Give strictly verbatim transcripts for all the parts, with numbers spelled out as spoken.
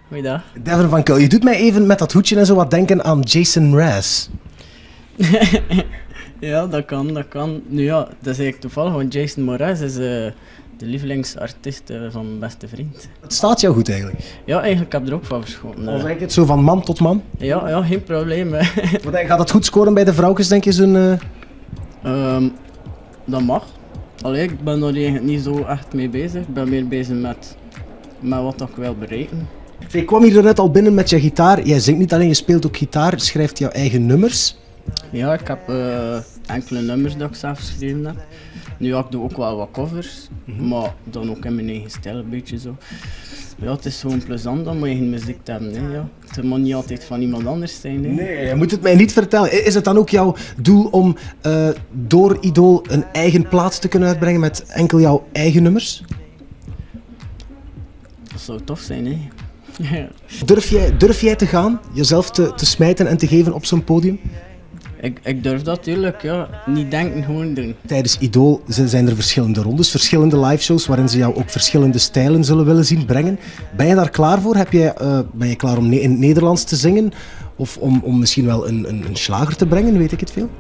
Goeiedag. Devin van Kul, je doet mij even met dat hoedje en zo wat denken aan Jason Mraz. Ja, dat kan, dat kan. Nu ja, dat is eigenlijk toevallig, want Jason Mraz is uh, de lievelingsartiest uh, van mijn beste vriend. Het staat jou goed eigenlijk. Ja, eigenlijk heb ik er ook van verschoten. Dan zeg ik het zo van man tot man. Ja, ja, geen probleem. Gaat dat goed scoren bij de vrouwtjes, denk je? Zo'n, uh... um, dat mag. Allee, ik ben er eigenlijk niet zo echt mee bezig. Ik ben meer bezig met, met wat ik wil bereiken. Ik kwam hier net al binnen met je gitaar. Jij zingt niet alleen, je speelt ook gitaar, schrijft jouw eigen nummers. Ja, ik heb uh, enkele nummers dat ik zelf geschreven heb. Nu ja, ik doe ook wel wat covers, mm-hmm. maar dan ook in mijn eigen stijl een beetje zo. Ja, het is gewoon plezant om eigen muziek te hebben. Hè, ja. Het moet niet altijd van iemand anders zijn. Hè. Nee, je moet het mij niet vertellen. Is het dan ook jouw doel om uh, door Idol een eigen plaat te kunnen uitbrengen met enkel jouw eigen nummers? Dat zou tof zijn, hè. Durf jij, durf jij te gaan, jezelf te, te smijten en te geven op zo'n podium? Ik, ik durf dat natuurlijk, ja. Niet denken, gewoon doen. Tijdens Idol zijn er verschillende rondes, verschillende liveshows waarin ze jou ook verschillende stijlen zullen willen zien brengen. Ben je daar klaar voor? Heb jij, uh, ben je klaar om in het Nederlands te zingen? Of om, om misschien wel een, een, een slager te brengen, weet ik het veel?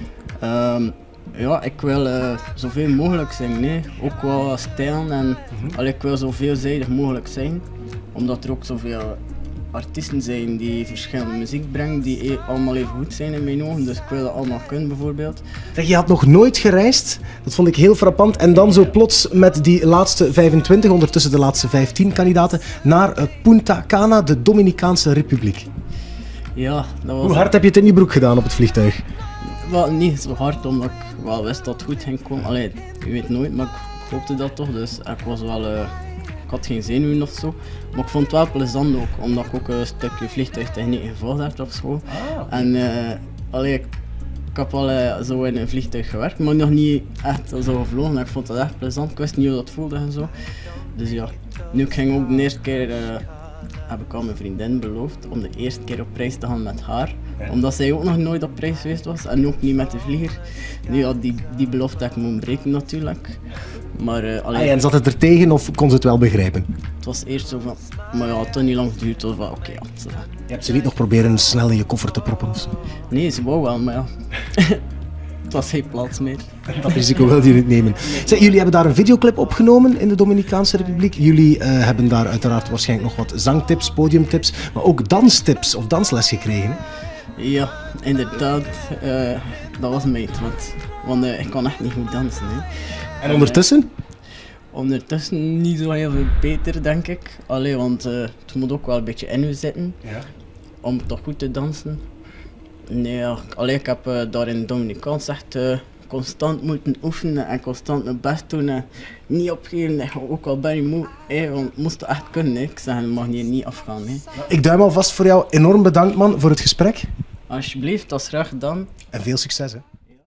Um, ja, ik wil uh, zoveel mogelijk zingen, nee. Ook wel stijlen en mm-hmm. allee, ik wil zo veelzijdig mogelijk zijn. Omdat er ook zoveel artiesten zijn die verschillende muziek brengen, die allemaal even goed zijn in mijn ogen. Dus ik wil dat allemaal kunnen bijvoorbeeld. Je had nog nooit gereisd, dat vond ik heel frappant. En dan zo plots met die laatste vijfentwintig, ondertussen de laatste vijftien kandidaten, naar uh, Punta Cana, de Dominicaanse Republiek. Ja, dat was... Hoe hard heb je het in je broek gedaan op het vliegtuig? Wel, niet zo hard, omdat ik wel wist dat het goed ging komen. Allee, je weet nooit, maar ik hoopte dat toch. Dus ik was wel... Uh... Ik had geen zenuwen of zo, maar ik vond het wel plezant ook, omdat ik ook een stukje vliegtuigtechniek gevolgd heb op school. Ah, okay. En uh, allee, ik, ik heb wel uh, zo in een vliegtuig gewerkt, maar nog niet echt zo gevlogen. Ik vond het echt plezant, ik wist niet hoe dat voelde en zo. Dus ja, nu ik ging ook de eerste keer, uh, heb ik al mijn vriendin beloofd om de eerste keer op reis te gaan met haar. Ja. Omdat zij ook nog nooit op reis geweest was en ook niet met de vlieger. Nu ja, die, die belofte heb ik moeten breken natuurlijk. Maar, uh, alleen... ah, en zat het er tegen of kon ze het wel begrijpen? Het was eerst zo van, maar ja, het had niet lang geduurd, het was van oké, okay, ja. Zo. Je hebt ze niet nog proberen snel in je koffer te proppen of zo? Nee, ze wou wel, maar ja. Het was geen plaats meer. Dat risico wil je niet nemen. Zeg, jullie hebben daar een videoclip opgenomen in de Dominicaanse Republiek. Jullie uh, hebben daar uiteraard waarschijnlijk nog wat zangtips, podiumtips, maar ook danstips of dansles gekregen. Ja, inderdaad. Uh, dat was mijn want, want uh, ik kan echt niet goed dansen. Hè. En ondertussen? Uh, ondertussen niet zo heel veel beter, denk ik. Allee, want uh, het moet ook wel een beetje in u zitten, ja. Om toch goed te dansen. Nee, ja, allee, ik heb uh, daar in Dominicaans echt uh, constant moeten oefenen en constant mijn best doen en niet opgeven. Ik ook al ben je moe, hey, want het moest echt kunnen. Hè. Ik zeg, het mag hier niet afgaan. Hè. Ik duim alvast voor jou. Enorm bedankt man voor het gesprek. Alsjeblieft, dat is graag gedaan. En veel succes hè.